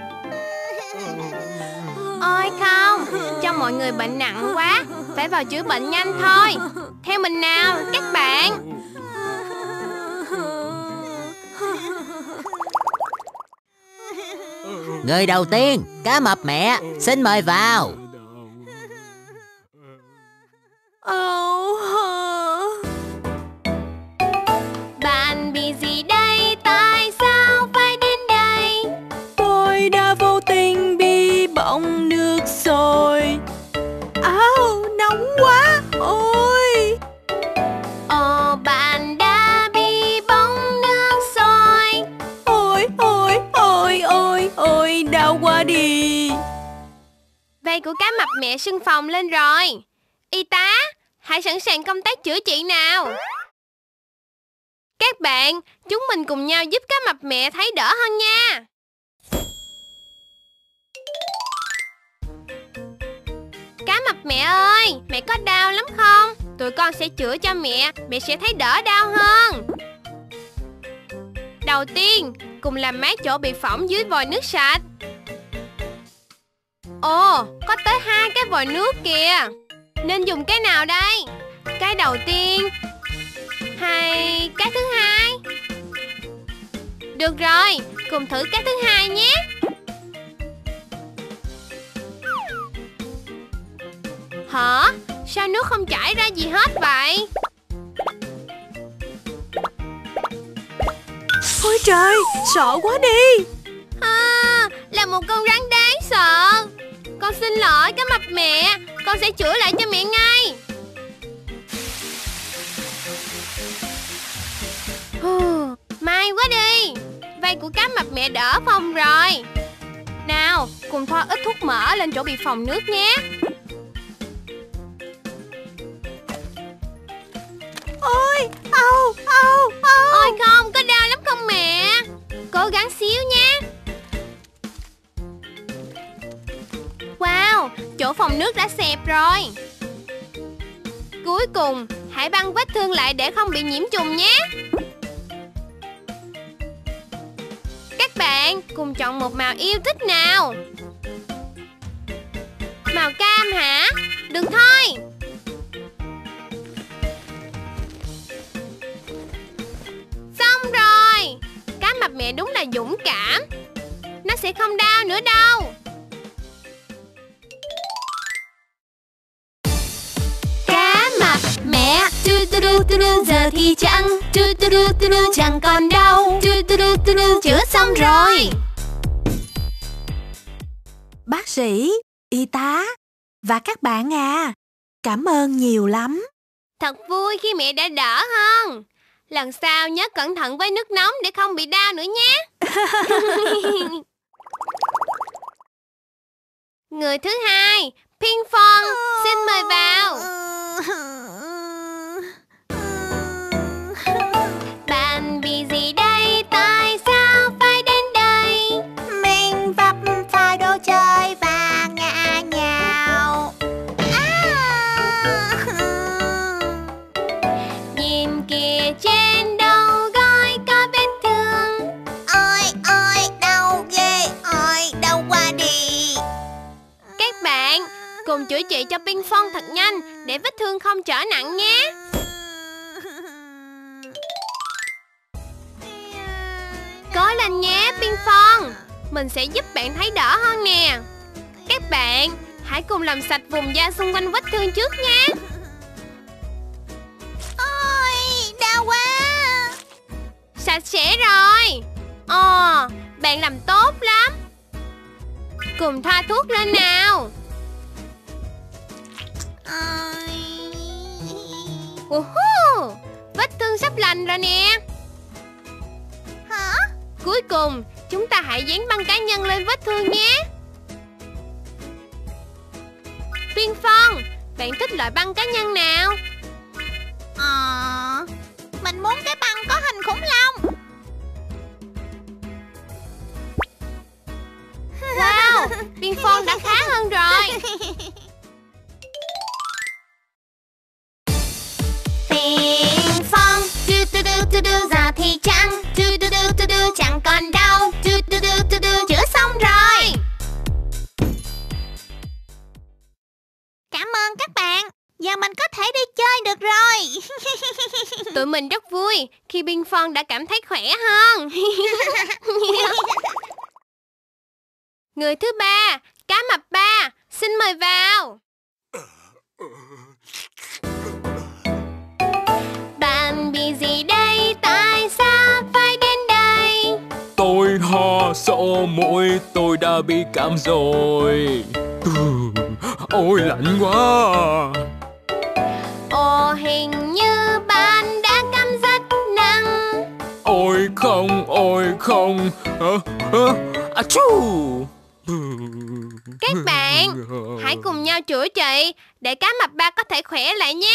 Ôi không, cho mọi người bệnh nặng quá, phải vào chữa bệnh nhanh thôi. Theo mình nào, các bạn. Người đầu tiên, cá mập mẹ, xin mời vào. Bạn bị gì đây? Tại sao phải đến đây? Tôi đã vô tình bị bỏng nước sôi. Áo, nóng quá. Ôi. Ồ, bạn đã bị bỏng nước sôi. Ôi, ôi, ôi, ôi, ôi, đau quá đi. Vây của cá mập mẹ xưng phòng lên rồi. Y tá, hãy sẵn sàng công tác chữa trị nào. Các bạn, chúng mình cùng nhau giúp cá mập mẹ thấy đỡ hơn nha. Cá mập mẹ ơi, mẹ có đau lắm không? Tụi con sẽ chữa cho mẹ, mẹ sẽ thấy đỡ đau hơn. Đầu tiên, cùng làm mát chỗ bị phỏng dưới vòi nước sạch. Ồ, có tới hai cái vòi nước kìa. Nên dùng cái nào đây? Cái đầu tiên hay cái thứ hai? Được rồi, cùng thử cái thứ hai nhé. Hả? Sao nước không chảy ra gì hết vậy? Ôi trời, sợ quá đi. À, là một con rắn đáng sợ. Con xin lỗi cá mập mẹ, con sẽ chữa lại cho mẹ ngay. May quá đi, vây của cá mập mẹ đỡ phòng rồi. Nào, cùng thoa ít thuốc mỡ lên chỗ bị phồng nước nhé. Ôi, au, au, au. Ôi không, có đau lắm không mẹ? Cố gắng xíu nha. Wow, chỗ phồng nước đã xẹp rồi. Cuối cùng, hãy băng vết thương lại để không bị nhiễm trùng nhé. Các bạn cùng chọn một màu yêu thích nào. Màu cam hả? Được thôi. Xong rồi. Cá mập mẹ đúng là dũng cảm. Nó sẽ không đau nữa đâu. Cá mập mẹ tu tu tu tu tu, giờ thì chẳng tu tu tu tu tu, chẳng còn đau tu tu tu tu tu, chữa xong rồi. Bác sĩ, y tá và các bạn à, cảm ơn nhiều lắm. Thật vui khi mẹ đã đỡ hơn. Lần sau nhớ cẩn thận với nước nóng để không bị đau nữa nhé. Người thứ hai, Ping Phong, xin mời vào. Bạn bị gì đây? Tại sao phải đến đây? Mình vấp phải đồ chơi và ngã nhào. À! Nhìn kìa trên đầu gối có vết thương. Ôi ôi đau ghê, ôi đau quá đi. Các bạn cùng chữa trị cho Ping Phong thật nhanh để vết thương không trở nặng nhé. Cố lên nhé Ping Phong, mình sẽ giúp bạn thấy đỡ hơn nè. Các bạn hãy cùng làm sạch vùng da xung quanh vết thương trước nhé. Ôi đau quá. Sạch sẽ rồi. Ồ, bạn làm tốt lắm. Cùng thoa thuốc lên nào. Woohoo, vết thương sắp lành rồi nè. Hả? Cuối cùng, chúng ta hãy dán băng cá nhân lên vết thương nhé. Ping Phong, bạn thích loại băng cá nhân nào? Ờ, mình muốn cái băng có hình khủng long. Viên Phong đã khá hơn rồi. Viên Phong du du du du du giờ thì chẳng du du du du du chẳng còn đâu du du du du du chữa xong rồi. Cảm ơn các bạn. Giờ mình có thể đi chơi được rồi. Tụi mình rất vui khi Viên Phong đã cảm thấy khỏe hơn. Người thứ ba, Cá Mập Ba, xin mời vào. Bạn bị gì đây? Tại sao phải đến đây? Tôi ho sổ mũi, tôi đã bị cảm rồi. Ôi lạnh quá. Ồ, hình như bạn đã cảm rất nặng. Ôi không, ôi không. À, à, à, chú. Các bạn, hãy cùng nhau chữa trị để Cá Mập Ba có thể khỏe lại nhé.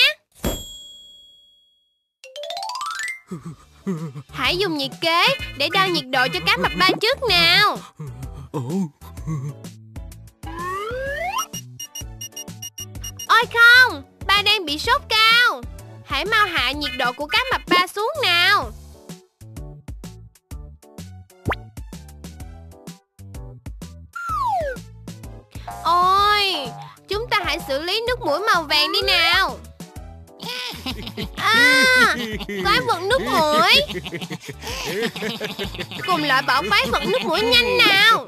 Hãy dùng nhiệt kế để đo nhiệt độ cho Cá Mập Ba trước nào. Ôi không, ba đang bị sốt cao. Hãy mau hạ nhiệt độ của Cá Mập Ba xuống nào. Ôi, chúng ta hãy xử lý nước muỗi màu vàng đi nào. À, quái vật nước muỗi. Cùng loại bỏ quái vật nước muỗi nhanh nào.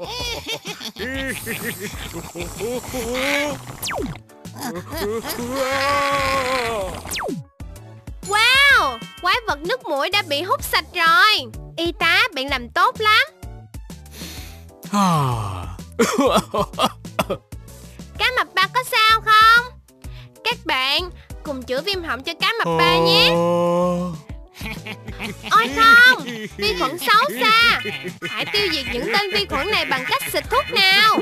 Wow, quái vật nước muỗi đã bị hút sạch rồi. Y tá, bạn làm tốt lắm. Cá Mập Ba có sao không? Các bạn cùng chữa viêm họng cho Cá Mập Ba nhé. Ôi không, vi khuẩn xấu xa. Hãy tiêu diệt những tên vi khuẩn này bằng cách xịt thuốc nào.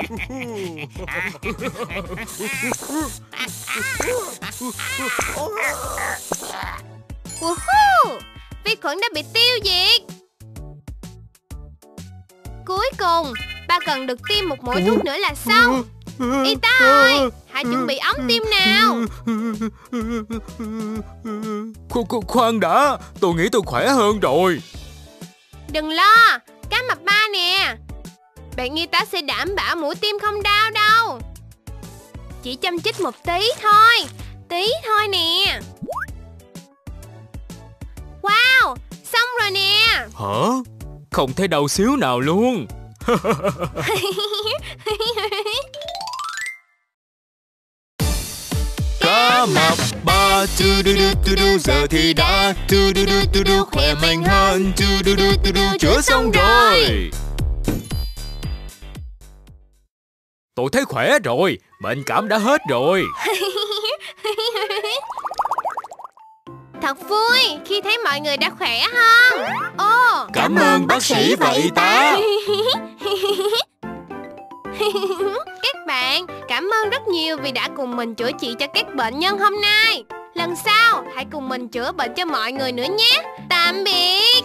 Woohoo, vi khuẩn đã bị tiêu diệt. Cuối cùng, ba cần được tiêm một mũi thuốc nữa là xong. Y tá ơi, hãy chuẩn bị ống tiêm nào. Kho, kho, khoan đã, tôi nghĩ tôi khỏe hơn rồi. Đừng lo, Cá Mập Ba nè. Bạn y tá sẽ đảm bảo mũi tiêm không đau đâu. Chỉ châm chích một tí thôi. Tí thôi nè. Wow, xong rồi nè. Hả? Không thấy đau xíu nào luôn. Cá Mập Ba tu du du tu du giờ thì đã tu du du tu du khỏe mạnh hơn tu du du tu du chữa xong rồi. Tôi thấy khỏe rồi, bệnh cảm đã hết rồi. Thật vui khi thấy mọi người đã khỏe hơn. Ồ, Cảm ơn bác sĩ và y tá. Các bạn, cảm ơn rất nhiều vì đã cùng mình chữa trị cho các bệnh nhân hôm nay. Lần sau, hãy cùng mình chữa bệnh cho mọi người nữa nhé. Tạm biệt.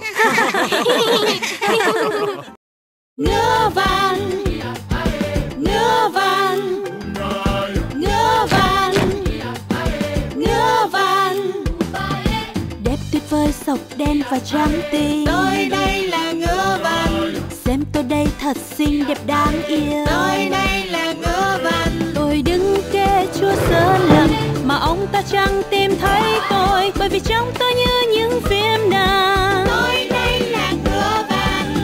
Ngựa vàng, ngựa vàng, ngựa vàng, ngựa vàng. Đẹp tuyệt vời sọc đen và trắng tinh. Tôi đây là ngựa vàng. Xem tôi đây thật xinh đẹp đáng yêu. Tôi đây là ngựa vàng. Tôi đứng kê chúa sơn lâm mà ông ta chẳng tìm thấy tôi, bởi vì trong tôi như những phim nàng. Tôi đây là ngựa vàng.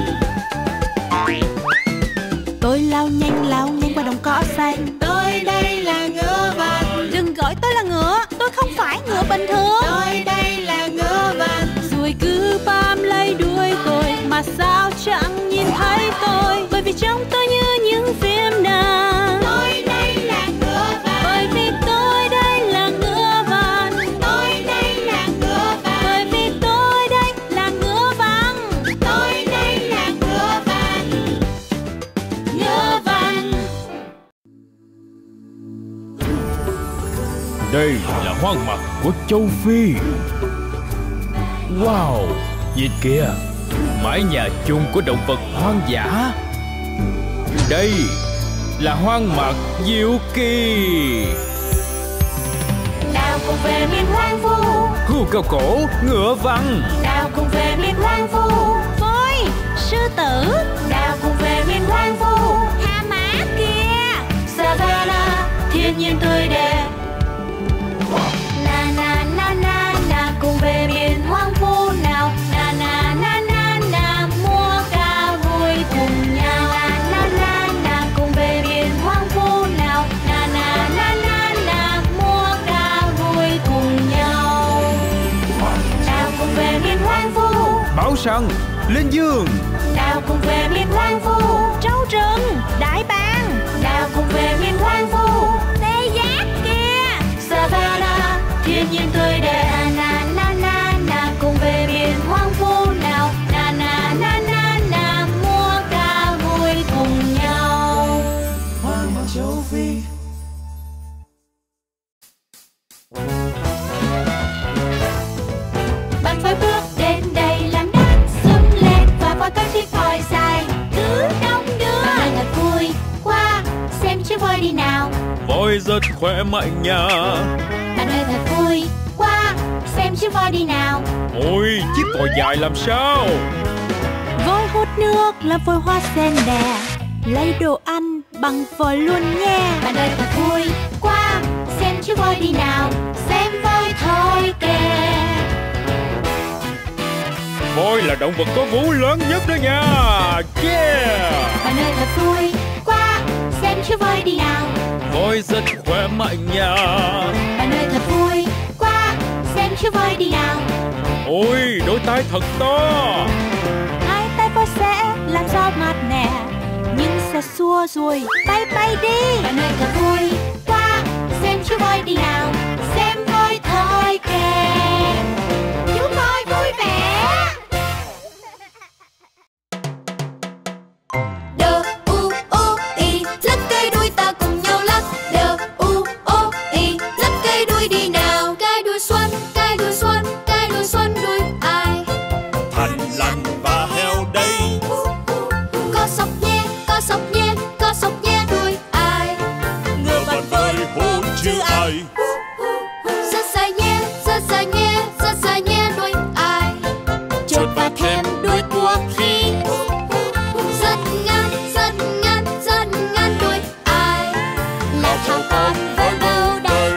Tôi lao nhanh lao nhanh qua đồng cỏ xanh. Tôi đây là ngựa vàng. Đừng gọi tôi là ngựa, tôi không phải ngựa bình thường. Tôi đây là ngựa vàng. Rồi cứ bám lấy đuôi tôi mà sao chẳng nhìn thấy tôi, bởi vì trong tôi như những phim nàng. Tôi đây là ngựa vàng. Bởi vì tôi đây là ngựa vàng. Tôi đây là ngựa vàng. Bởi vì tôi đây là ngựa vàng. Tôi đây là ngựa vàng. Ngựa vàng. Đây là hoang mạc của châu Phi. Wow, nhìn kìa, mái nhà chung của động vật hoang dã. Đây là hoang mạc diệu kỳ. Nào cùng về miền hoang vu, Hươu cao cổ, ngựa vằn. nào cùng về miền hoang vu, Voi, sư tử, nào cùng về miền hoang vu. hà mã kìa. Savannah, thiên nhiên tươi đẹp. Na na na na na, cùng về miền hoang vu nào. Na na na na na, múa ca vui cùng nhau. Na na na na, cùng về miền hoang vu nào. Na na na na na, múa ca vui cùng nhau. Nào cùng về miền hoang vu, Bảo săn, lên giường. nào cùng về miền hoang vu. Trâu rừng, đại bàng, Nào cùng về miền hoang vu, tê giác kìa. Savannah, thiên nhiên tươi đẹp. Na na na na, cùng về miền hoang vu nào. Na na na na na, múa ca vui cùng nhau. Hoang mạc châu Phi. Bạn phải bước đến đây làm đất sum lên và voi các chiếc còi dài cứ đông đưa. Bạn ơi thật vui qua xem chiếc voi đi nào. Voi rất khỏe mạnh nha. Bạn ơi thật vui qua xem chiếc voi đi nào. Ôi, chiếc còi dài làm sao? Voi hút nước làm voi hoa sen đè, lấy đồ ăn bằng voi luôn nha. Bạn ơi thật vui qua xem chiếc voi đi nào. Xem voi thôi kè. Voi là động vật có vú lớn nhất đó nha. Yeah. Bạn ơi thật vui qua xem chiếc voi đi nào. Voi rất khỏe mạnh nha. Bạn ơi thật vui qua xem chiếc voi đi nào. Ôi, đôi tai thật to. Hai tay voi sẽ làm gió mát mẻ, nhưng sẽ xua ruồi bay bay đi. Bạn ơi thật vui qua xem chiếc voi đi nào. Xem voi thôi kè. Chú voi vui vẻ. Đơ u ô y, lắc cây đuôi ta cùng nhau lắc. Đơ u ô y, lắc cây đuôi đi nào. Cái đuôi xuân, cái đuôi xuân, cái đuôi xuân đuôi ai? Thằn lằn và heo đây. Có sọc nhé, có sọc nhé, có sọc nhé đuôi ai? Ngựa vằn với hôn chứ ai. Rất dài nhé, rất dài nhé, rất dài nhé đuôi ai? Chột và thêm đuôi cuộc khi. Rất ngắn, rất ngắn, rất ngắn đuôi ai? Là thảo con với đâu đây?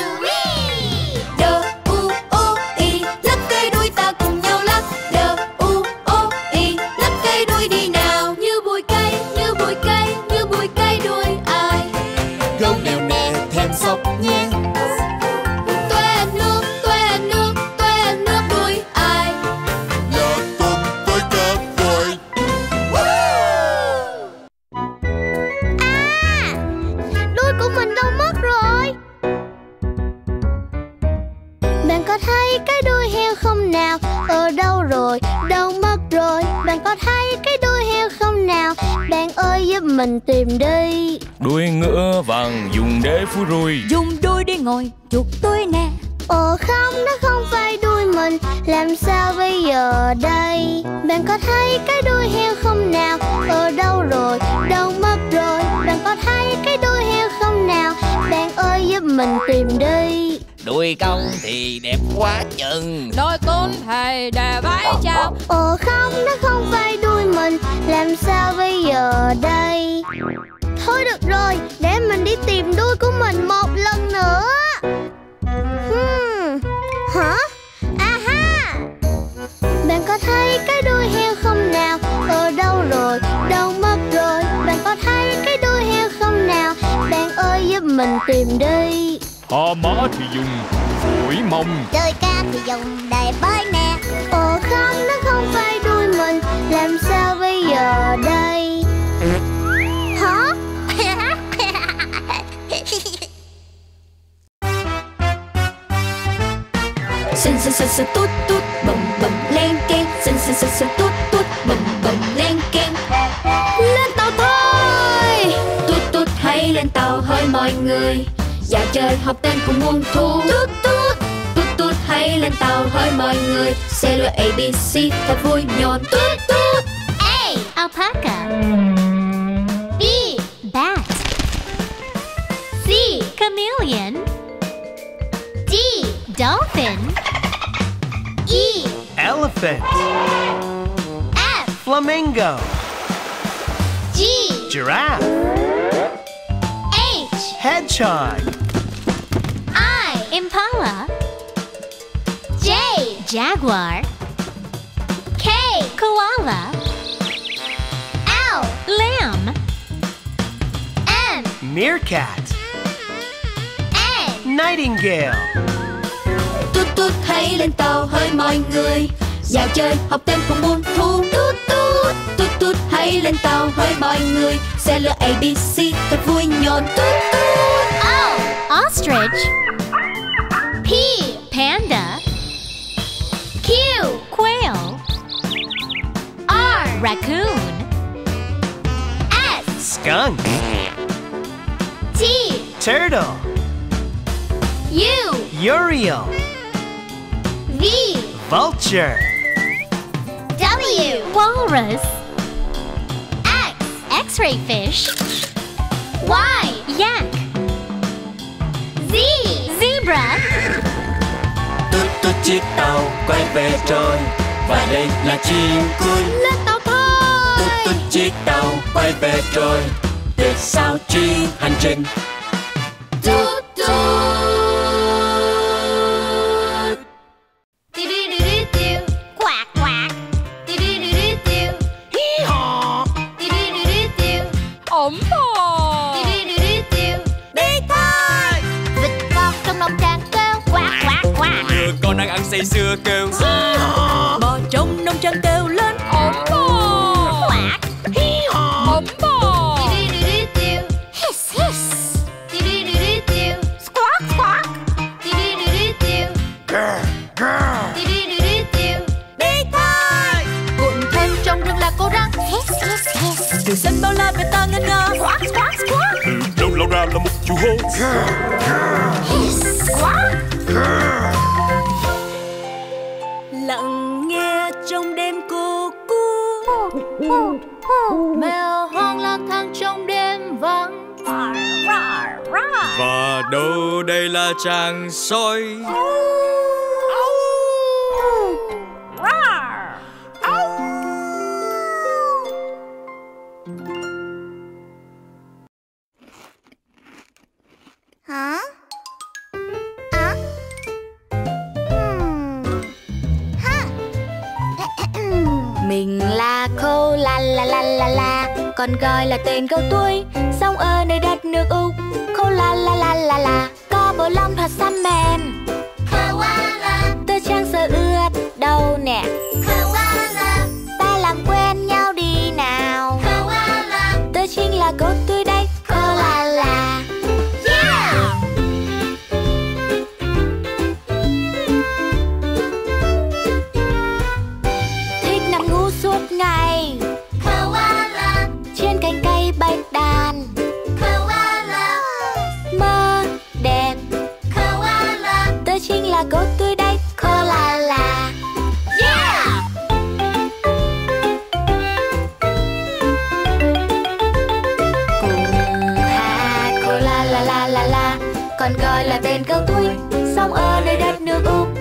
Đơ u ô y, lắc cây đuôi ta cùng nhau lắc. Đơ u ô y, lắc cây đuôi đi nào. Như bụi cây, như bụi cây, như bụi cây đuôi ai? Gấu nèo nè thêm sọc nhé. Tuê nước, tuê nước, tuê nước đuôi ai? Là tôm với cá voi. Đuôi của mình đâu mất rồi? Bạn có thấy cái đuôi heo không nào? Ở đâu rồi? Đâu mất rồi? Bạn có thấy cái đuôi heo không nào? Bạn ơi giúp mình tìm đi. Đuôi ngựa vàng dùng để phủi ruồi. Dùng đuôi đi ngồi chuột tôi nè. Ồ không, nó không phải đuôi mình. Làm sao bây giờ đây? Bạn có thấy cái đuôi heo không nào? Ở đâu rồi? Đâu mất rồi? Bạn có thấy cái đuôi heo không nào? Bạn ơi giúp mình tìm đi. Đuôi công thì đẹp quá chừng. Đôi cún thì để vái chào. Ồ không, nó không phải đuôi mình. Làm sao bây giờ đây? Thôi được rồi, để mình đi tìm đuôi của mình một lần nữa. Hmm. Hả? Aha! Bạn có thấy cái đuôi heo không nào? Ở đâu rồi? Đâu mất rồi? Bạn có thấy cái đuôi heo không nào? Bạn ơi giúp mình tìm đi. Hà mã thì dùng phủi mông. Chơi ca thì dùng để bơi nè. Ồ không, nó không phải đuôi mình. Làm sao bây giờ đây? Hả? Sân sân sân sân tút tút bầm bầm lên keng. Sân sân sân sân tút tút bầm bầm lên keng. Lên tàu thôi. Tút tút hay lên tàu hơi mọi người. Dạo chơi học tên cùng muôn thu. Tút tút tút tút hay lên tàu hơi mọi người. Xe lửa a bê xê thật vui nhộn. Tút tút. A. Alpaca. B. Bat. chameleon. D. Dolphin. E. Elephant. F. Flamingo. G. Giraffe. H. Hedgehog. I. Impala. J. Jaguar. K. Koala. L. Lamb. M. Meerkat. N. Nightingale. Tút tút hãy lên tàu hỡi mọi người, dạo chơi học thêm cùng muôn thu. Tút tút tút tút hãy lên tàu hỡi mọi người, xe lửa a bê xê thật vui nhộn. Tút tút. O. Ostrich. P. Panda. Q. Quail. R. Raccoon. S. Skunk. T. Turtle. U. Uriel. V. Vulture. W. Walrus. X. X-ray fish. Y. Yak. Z. Zebra. Tút tút chiếc tàu quay về rồi, và đây là chim cút. Lên tàu thôi. Tút tút chiếc tàu quay về rồi, để sao chuyến hành trình. Tút tút. Quạt quạt. Hí hò. Ổm bò. Đi thôi. Vịt con trong nông trang kêu quạt quạt quạt. Ngựa con đang ăn say sưa kêu. Bò trong nông trang kêu lên ổm bò. Quạt. Hí hò. Ổm bò. Hiss hiss. Squawk squawk. Đi thôi. Cuộn thêm trong rừng là cô rắn. Hiss hiss hiss. Từ sân bao la về ta ngân nga. Squawk squawk squawk. Từ đâu lao ra là một chú hổ. Hiss squawk. Lặng nghe trong đêm cô cu. Mèo hoang lang thang trong đêm vắng. Và đâu đây là chàng soi. Hả? À? Hmm. Ha. Mình là Khô la la la la la, còn gọi là tên câu tuổi, sống ở nơi đất nước Úc. Khô la la la la la, có bộ lông thật xăm mềm. Koala. Tớ chẳng sợ ướt đâu nè. Koala. Ta làm quen nhau đi nào. Koala. Tớ chính là cô tuổi đây. Khô la la. Yeah. Thích nằm ngủ suốt ngày. Koala. Trên cành cây bạch đàn. Koala. Mơ đẹp. Koala. Tớ chính là cô tuổi đây. Khô la la. Yeah. Cùng hát khô la la la la la, còn gọi là tên câu tuổi, sống ở nơi đất nước Úc.